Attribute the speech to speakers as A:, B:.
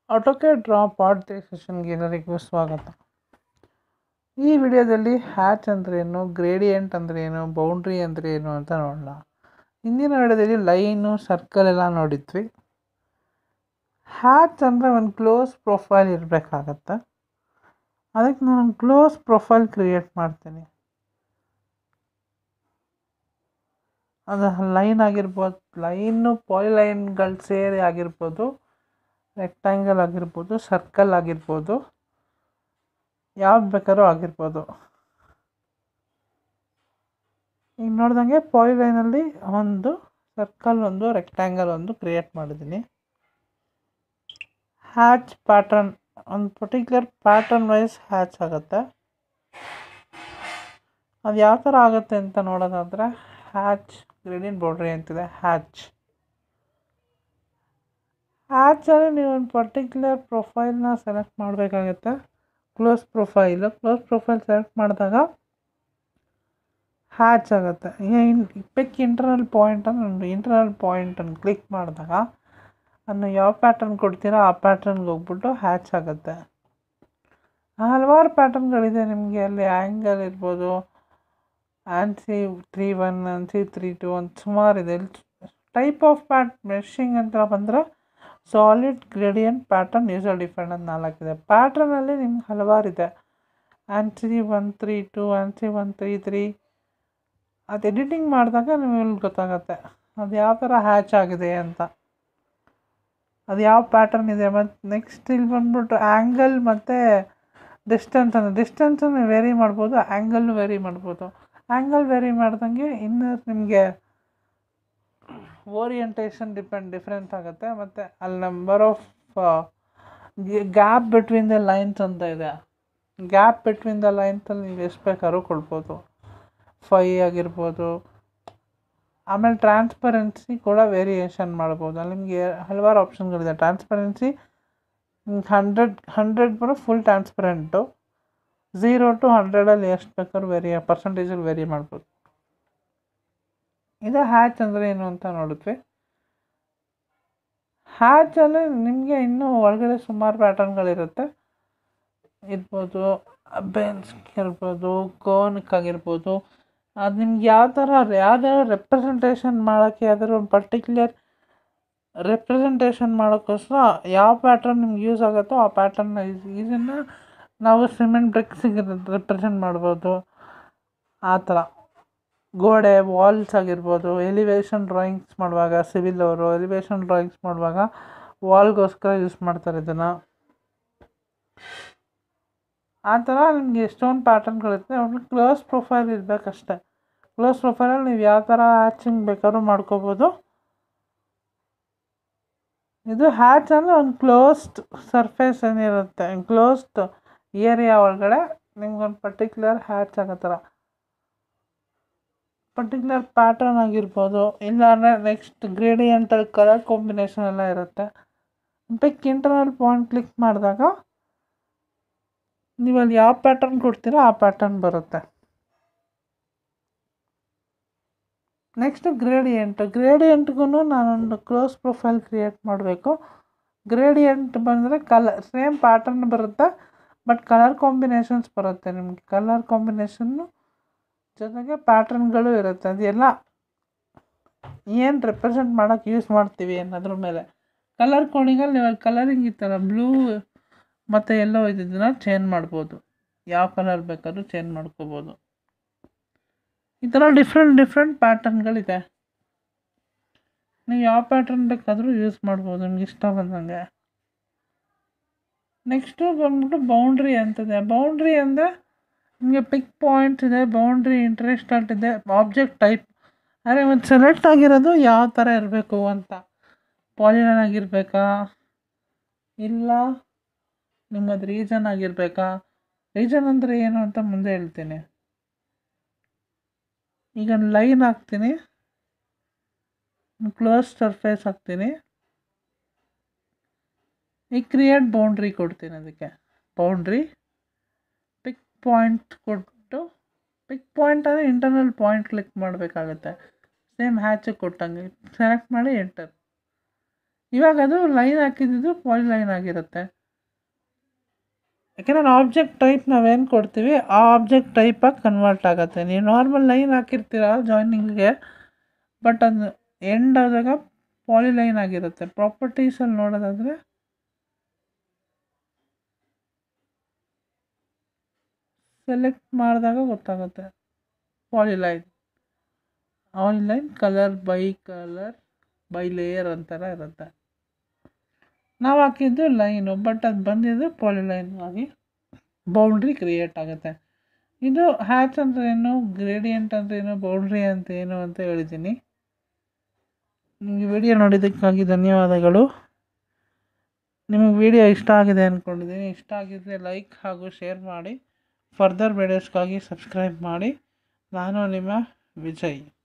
A: AutoCAD draw ಪಾಠ ಸೆಷನ್ಗೆ ಎಲ್ಲರಿಗೂ ಸ್ವಾಗತ. ಈ ವಿಡಿಯೋದಲ್ಲಿ ಹ್ಯಾಚ್ ಅಂದ್ರೇನು, ಗ್ರೇಡಿಯಂಟ್ ಅಂದ್ರೇನು, ಬೌಂಡ್ರಿ ಅಂದ್ರೇನು ಅಂತ ನೋಡೋಣ. ಹಿಂದಿನ ವಿಡಿಯೋದಲ್ಲಿ ಲೈನು, ಸರ್ಕಲ್ ಎಲ್ಲ ನೋಡಿದ್ವಿ. ಹ್ಯಾಚ್ ಅಂದರೆ ಒಂದು ಕ್ಲೋಸ್ ಪ್ರೊಫೈಲ್ ಇರಬೇಕಾಗತ್ತೆ. ಅದಕ್ಕೆ ನಾನು ಕ್ಲೋಸ್ ಪ್ರೊಫೈಲ್ ಕ್ರಿಯೇಟ್ ಮಾಡ್ತೀನಿ. ಅದು ಲೈನ್ ಆಗಿರ್ಬೋದು, ಲೈನು ಪಾಲಿಲೈನ್ಗಳು ಸೇರಿ ಆಗಿರ್ಬೋದು, ರೆಕ್ಟ್ಯಾಂಗಲ್ ಆಗಿರ್ಬೋದು, ಸರ್ಕಲ್ ಆಗಿರ್ಬೋದು, ಯಾವ್ದು ಬೇಕಾದ್ರೂ ಆಗಿರ್ಬೋದು. ಈಗ ನೋಡ್ದಂಗೆ ಪಾಲಿಲೈನಲ್ಲಿ ಒಂದು, ಸರ್ಕಲ್ ಒಂದು, ರೆಕ್ಟ್ಯಾಂಗಲ್ ಒಂದು ಕ್ರಿಯೇಟ್ ಮಾಡಿದ್ದೀನಿ. ಹ್ಯಾಚ್ ಪ್ಯಾಟರ್ನ್ ಒಂದು ಪರ್ಟಿಕ್ಯುಲರ್ ಪ್ಯಾಟರ್ನ್ ವೈಸ್ ಹ್ಯಾಚ್ ಆಗುತ್ತೆ. ಅದು ಯಾವ ಥರ ಆಗುತ್ತೆ ಅಂತ ನೋಡೋದಾದರೆ ಹ್ಯಾಚ್ ಗ್ರೇಡಿಯಂಟ್ ಬೌಂಡ್ರಿ ಅಂತಿದೆ. ಹ್ಯಾಚಲ್ಲಿ ನೀವು ಒಂದು ಪರ್ಟಿಕ್ಯುಲರ್ ಪ್ರೊಫೈಲ್ನ ಸೆಲೆಕ್ಟ್ ಮಾಡಬೇಕಾಗತ್ತೆ. ಕ್ಲೋಸ್ ಪ್ರೊಫೈಲ್ ಸೆಲೆಕ್ಟ್ ಮಾಡಿದಾಗ ಹ್ಯಾಚ್ ಆಗುತ್ತೆ. ಈಗ ಪಿಕ್ ಇಂಟರ್ನಲ್ ಪಾಯಿಂಟನ್ನು ಕ್ಲಿಕ್ ಮಾಡಿದಾಗ ಅದನ್ನು ಯಾವ ಪ್ಯಾಟರ್ನ್ ಕೊಡ್ತೀರೋ ಆ ಪ್ಯಾಟರ್ನ್ಗೆ ಹೋಗ್ಬಿಟ್ಟು ಹ್ಯಾಚ್ ಆಗುತ್ತೆ. ಹಲವಾರು ಪ್ಯಾಟರ್ನ್ಗಳಿದೆ ನಿಮಗೆ. ಅಲ್ಲಿ ಆ್ಯಂಗಲ್ ಇರ್ಬೋದು, ANSI 3.1, ANSI 3.2 ಅಂತ ಸುಮಾರಿದೆ. ಟೈಪ್ ಆಫ್ ಮೆಶಿಂಗ್ ಅಂತ ಬಂದರೆ solid, gradient, pattern, user defined ಅಂತ 4 ಇದೆ. ಪ್ಯಾಟ್ರನಲ್ಲಿ ನಿಮ್ಗೆ ಹಲವಾರಿದೆ. ANSI 132, ANSI 133. ಅದು ಎಡಿಟಿಂಗ್ ಮಾಡಿದಾಗ ನಿಮಗೆ ಗೊತ್ತಾಗುತ್ತೆ ಅದು ಯಾವ ಥರ ಹ್ಯಾಚ್ ಆಗಿದೆ ಅಂತ, ಅದು ಯಾವ ಪ್ಯಾಟರ್ನ್ ಇದೆ. ಮತ್ತು ನೆಕ್ಸ್ಟ್ ಇಲ್ಲಿ ಬಂದ್ಬಿಟ್ಟು ಆ್ಯಂಗಲ್ ಮತ್ತು ಡಿಸ್ಟೆನ್ಸನ್ನು ವೇರಿ ಮಾಡ್ಬೋದು, ಆ್ಯಂಗಲ್ನು ವೇರಿ ಮಾಡ್ಬೋದು. ಆ್ಯಂಗಲ್ ವೇರಿ ಮಾಡ್ದಂಗೆ ಇನ್ನು ನಿಮಗೆ ಓರಿಯಂಟೇಷನ್ ಡಿಫ್ರೆನ್ಸ್ ಆಗುತ್ತೆ. ಮತ್ತು ಅಲ್ಲಿ number of gap between the lines ಅಂತ ಇದೆ. ಗ್ಯಾಪ್ ಬಿಟ್ವೀನ್ ದ ಲೈನ್ಸಲ್ಲಿ ನೀವು ಎಷ್ಟು ಬೇಕಾದ್ರೂ ಕೊಡ್ಬೋದು, 5 ಆಗಿರ್ಬೋದು. ಆಮೇಲೆ ಟ್ರಾನ್ಸ್ಪರೆನ್ಸಿ ಕೂಡ ವೇರಿಯೇಷನ್ ಮಾಡ್ಬೋದು. ಅಲ್ಲಿ ನಿಮಗೆ ಹಲವಾರು ಆಪ್ಷನ್ಗಳಿದೆ. ಟ್ರಾನ್ಸ್ಪರೆನ್ಸಿ 100 ಬರೋ ಫುಲ್ ಟ್ರಾನ್ಸ್ಪರೆಂಟು, 0 to 100 ಎಷ್ಟು ಬೇಕಾದ್ರೂ ಪರ್ಸೆಂಟೇಜಲ್ಲಿ ವೇರಿ ಮಾಡ್ಬೋದು. ಇದು ಹ್ಯಾಚ್ ಅಂದರೆ ಏನು ಅಂತ ನೋಡಿದ್ವಿ. ಹ್ಯಾಚಲ್ಲಿ ನಿಮಗೆ ಇನ್ನೂ ಒಳಗಡೆ ಸುಮಾರು ಪ್ಯಾಟರ್ನ್ಗಳಿರುತ್ತೆ ಇರ್ಬೋದು. ಬೆನ್ಸ್ ಇರ್ಬೋದು, ಕೋನಿಕ್ ಆಗಿರ್ಬೋದು. ಅದು ನಿಮ್ಗೆ ಯಾವ್ದಾರ ರೆಪ್ರೆಸೆಂಟೇಷನ್ ಮಾಡೋಕ್ಕೆ, ಯಾವ್ದಾದ್ರು ಒಂದು ಪರ್ಟಿಕ್ಯುಲರ್ ರೆಪ್ರೆಸೆಂಟೇಷನ್ ಮಾಡೋಕ್ಕೋಸ್ಕರ ಯಾವ ಪ್ಯಾಟರ್ನ್ ನಿಮ್ಗೆ ಯೂಸ್ ಆಗುತ್ತೋ ಆ ಪ್ಯಾಟರ್ನ ಇದನ್ನು ನಾವು ಸಿಮೆಂಟ್ ಬ್ರಿಕ್ಸಿಗೆ ರೆಪ್ರೆಸೆಂಟ್ ಮಾಡ್ಬೋದು. ಆ ಥರ ಗೋಡೆ, ವಾಲ್ಸ್ ಆಗಿರ್ಬೋದು. ಎಲಿವೇಷನ್ ಡ್ರಾಯಿಂಗ್ಸ್ ಮಾಡುವಾಗ, ಸಿವಿಲ್ ಅವರು ಎಲಿವೇಷನ್ ಡ್ರಾಯಿಂಗ್ಸ್ ಮಾಡುವಾಗ ವಾಲ್ಗೋಸ್ಕರ ಯೂಸ್ ಮಾಡ್ತಾರೆ ಇದನ್ನು. ಆ ಥರ ನಿಮಗೆ ಎಷ್ಟೊಂದು ಪ್ಯಾಟರ್ನ್ಗಳಿರುತ್ತೆ. ಅವ್ರಿಗೆ ಕ್ಲೋಸ್ ಪ್ರೊಫೈಲ್ ಇರಬೇಕಷ್ಟೆ. ಕ್ಲೋಸ್ ಪ್ರೊಫೈಲಲ್ಲಿ ನೀವು ಯಾವ ಥರ ಹ್ಯಾಚಿಂಗ್ ಬೇಕಾದ್ರೂ ಮಾಡ್ಕೋಬೋದು. ಇದು ಹ್ಯಾಚ್ ಅಂದರೆ ಒಂದು ಕ್ಲೋಸ್ಡ್ ಸರ್ಫೇಸ್ ಏನಿರುತ್ತೆ, ಕ್ಲೋಸ್ಡ್ ಏರಿಯಾ ಒಳಗಡೆ ನಿಮ್ಗೊಂದು ಪರ್ಟಿಕ್ಯುಲರ್ ಹ್ಯಾಚ್ ಆಗೋ ಥರ ಪರ್ಟಿಕ್ಯುಲರ್ ಪ್ಯಾಟರ್ನ್ ಆಗಿರ್ಬೋದು. ಇಲ್ಲಾಂದರೆ ನೆಕ್ಸ್ಟ್ ಗ್ರೇಡಿಯಂಟಲ್ಲಿ ಕಲರ್ ಕಾಂಬಿನೇಷನ್ ಎಲ್ಲ ಇರುತ್ತೆ. ಪಿಕ್ ಇಂಟರ್ನಲ್ ಪಾಯಿಂಟ್ ಕ್ಲಿಕ್ ಮಾಡಿದಾಗ ನೀವು ಅಲ್ಲಿ ಯಾವ ಪ್ಯಾಟರ್ನ್ ಕೊಡ್ತೀರೋ ಆ ಪ್ಯಾಟರ್ನ್ ಬರುತ್ತೆ. ನೆಕ್ಸ್ಟು ಗ್ರೇಡಿಯಂಟ್ಗೂ ನಾನೊಂದು ಕ್ಲೋಸ್ ಪ್ರೊಫೈಲ್ ಕ್ರಿಯೇಟ್ ಮಾಡಬೇಕು. ಗ್ರೇಡಿಯಂಟ್ ಬಂದರೆ ಸೇಮ್ ಪ್ಯಾಟರ್ನ್ ಬರುತ್ತೆ, ಬಟ್ ಕಲರ್ ಕಾಂಬಿನೇಷನ್ಸ್ ಬರುತ್ತೆ. ನಿಮಗೆ ಕಲರ್ ಕಾಂಬಿನೇಷನ್ನು ಜೊತೆಗೆ ಪ್ಯಾಟರ್ನ್ಗಳು ಇರುತ್ತೆ. ಅದೆಲ್ಲ ಏನು ರೆಪ್ರೆಸೆಂಟ್ ಮಾಡೋಕ್ಕೆ ಯೂಸ್ ಮಾಡ್ತೀವಿ ಅನ್ನೋದ್ರ ಮೇಲೆ. ಕಲರ್ ಕೋಡಿಂಗಲ್ಲಿ ನೀವು ಅಲ್ಲಿ ಕಲರಿಂಗ್ ಇತ್ತಲ್ಲ, ಬ್ಲೂ ಮತ್ತು ಎಲ್ಲೋ ಇದನ್ನು ಚೇಂಜ್ ಮಾಡ್ಬೋದು. ಯಾವ ಕಲರ್ ಬೇಕಾದ್ರೂ ಚೇಂಜ್ ಮಾಡ್ಕೋಬೋದು. ಈ ಥರ ಡಿಫ್ರೆಂಟ್ ಪ್ಯಾಟರ್ನ್ಗಳಿದೆ. ನೀವು ಯಾವ ಪ್ಯಾಟರ್ನ್ ಬೇಕಾದರೂ ಯೂಸ್ ಮಾಡ್ಬೋದು ನಿಮ್ಗೆ ಇಷ್ಟ ಬಂದಂಗೆ. ನೆಕ್ಸ್ಟು ಬಂದ್ಬಿಟ್ಟು ಬೌಂಡ್ರಿ ಅಂತಿದೆ. ಬೌಂಡ್ರಿ ಅಂದರೆ ನಿಮಗೆ ಪಿಕ್ ಪಾಯಿಂಟ್ಸ್ ಇದೆ, ಬೌಂಡ್ರಿ ಇಂಟ್ರೆಸ್ಟೆಂಟ್ ಇದೆ, ಆಬ್ಜೆಕ್ಟ್ ಟೈಪ್. ಆದರೆ ಒಂದು ಸೆಲೆಕ್ಟ್ ಆಗಿರೋದು ಯಾವ ಥರ ಇರಬೇಕು ಅಂತ. ಪಾಲಿಲೈನ್ ಆಗಿರಬೇಕಾ, ಇಲ್ಲ ನಿಮ್ಮದು ರೀಜನ್ ಆಗಿರಬೇಕಾ. ರೀಜನ್ ಅಂದರೆ ಏನು ಅಂತ ಮುಂದೆ ಹೇಳ್ತೀನಿ. ಈಗ ಲೈನ್ ಹಾಕ್ತೀನಿ, ಕ್ಲೋಸ್ ಸರ್ಫೇಸ್ ಹಾಕ್ತೀನಿ. ಈಗ ಕ್ರಿಯೇಟ್ ಬೌಂಡ್ರಿ ಕೊಡ್ತೀನಿ. ಅದಕ್ಕೆ ಬೌಂಡ್ರಿ ಪಿಕ್ ಪಾಯಿಂಟ್ ಕೊಟ್ಟು, ಪಿಕ್ ಪಾಯಿಂಟ್ ಅಂದರೆ ಇಂಟರ್ನಲ್ ಪಾಯಿಂಟ್ ಕ್ಲಿಕ್ ಮಾಡಬೇಕಾಗತ್ತೆ. ಸೇಮ್ ಹ್ಯಾಚಿಗೆ ಕೊಟ್ಟಂಗೆ ಸೆಲೆಕ್ಟ್ ಮಾಡಿ ಎಂಟರ್. ಇವಾಗ ಅದು ಲೈನ್ ಹಾಕಿದ್ದು ಪಾಲಿಲೈನ್ ಆಗಿರುತ್ತೆ. ಯಾಕೆಂದರೆ ಆಬ್ಜೆಕ್ಟ್ ಟೈಪ್ ನಾವೇನು ಕೊಡ್ತೀವಿ ಆ ಆಬ್ಜೆಕ್ಟ್ ಟೈಪಾಗಿ ಕನ್ವರ್ಟ್ ಆಗುತ್ತೆ. ನೀವು ನಾರ್ಮಲ್ ಲೈನ್ ಹಾಕಿರ್ತೀರ ಜಾಯ್ನಿಂಗ್ಗೆ, ಬಟ್ ಅದು ಎಂಡ್ ಆದಾಗ ಪಾಲಿಲೈನ್ ಆಗಿರುತ್ತೆ. ಪ್ರಾಪರ್ಟೀಸಲ್ಲಿ ನೋಡೋದಾದರೆ ಸೆಲೆಕ್ಟ್ ಮಾಡಿದಾಗ ಗೊತ್ತಾಗುತ್ತೆ ಪಾಲಿಲೈನ್ ಕಲರ್ ಬೈ ಲೇಯರ್ ಅಂತರ ಇರುತ್ತೆ. ನಾವು ಹಾಕಿದ್ದು ಲೈನು, ಬಟ್ ಅದು ಬಂದಿದ್ದು ಪಾಲಿಲೈನ್ ಆಗಿ ಬೌಂಡ್ರಿ ಕ್ರಿಯೇಟ್ ಆಗುತ್ತೆ. ಇದು ಹ್ಯಾಚ್ ಅಂದರೆ ಏನು, ಗ್ರೇಡಿಯಂಟ್ ಅಂದರೆ ಏನು, ಬೌಂಡ್ರಿ ಅಂತ ಏನು ಅಂತ ಹೇಳಿದ್ದೀನಿ. ನಿಮಗೆ ವಿಡಿಯೋ ನೋಡಿದ್ದಕ್ಕಾಗಿ ಧನ್ಯವಾದಗಳು. ನಿಮಗೆ ವಿಡಿಯೋ ಇಷ್ಟ ಆಗಿದೆ ಅಂದ್ಕೊಂಡಿದ್ದೀನಿ. ಇಷ್ಟ ಆಗಿದ್ದರೆ ಲೈಕ್ ಹಾಗೂ ಶೇರ್ ಮಾಡಿ. ಫರ್ದರ್ ವಿಡಿಯೋಸ್ಗಾಗಿ ಸಬ್ಸ್ಕ್ರೈಬ್ ಮಾಡಿ. ನಾನು ನಿಮ್ಮ ವಿಜಯ್.